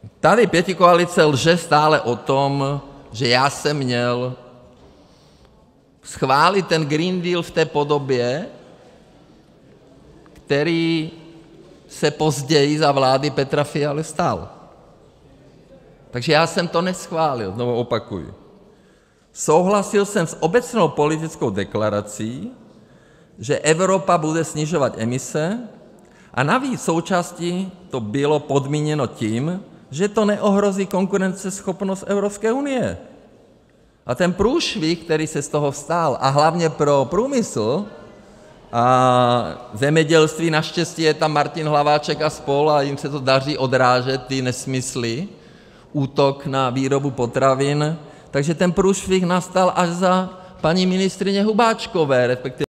Tady pětikoalice lže stále o tom, že já jsem měl schválit ten Green Deal v té podobě, který se později za vlády Petra Fialy stal. Takže já jsem to neschválil, znovu opakuji. Souhlasil jsem s obecnou politickou deklarací, že Evropa bude snižovat emise, a navíc součástí to bylo podmíněno tím, že to neohrozí konkurenceschopnost Evropské unie. A ten průšvih, který se z toho stal, a hlavně pro průmysl a zemědělství, naštěstí je tam Martin Hlaváček a spol. A jim se to daří odrážet ty nesmysly, útok na výrobu potravin, takže ten průšvih nastal až za paní ministryně Hubáčkové, respektive